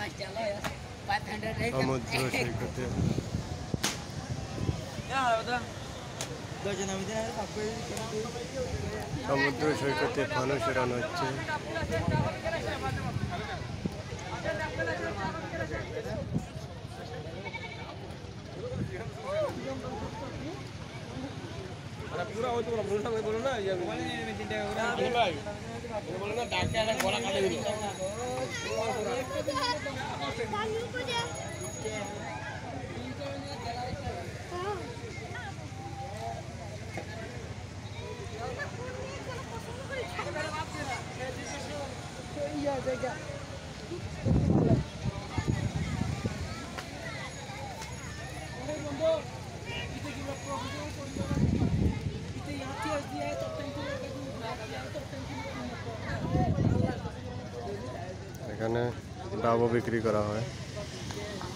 সমুদ্র সৈকতে সমুদ্র সৈকতে ফানুস উড়ানো হচ্ছে। पूरा हो तो बोलना मैं बोलो ना ये भाई बोलो ना डाके आना गोला काटे दिलो এখানে ডাবও বিক্রি করা হয়।